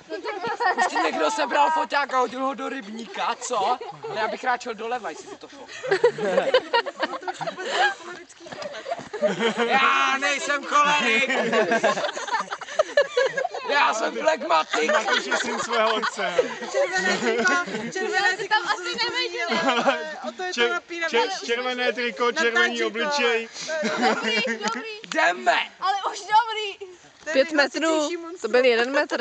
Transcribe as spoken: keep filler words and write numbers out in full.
Už ti někdo sebral foťák a hodil ho do rybníka, co? Ne, já bych rád šel doleva, jestli by to šlo. Já nejsem cholerik! Já jsem flegmatik! Máš je syn svého otce. Červené triko, červené triko. Tam asi nevejdě. O to je to Čer, napínavé. čer, červené triko, červený obličej. Dobrý, dobrý. Jdeme! Ale už dobrý. To je Pět metrů, nejhlasitější monstrum. to byl jeden metr.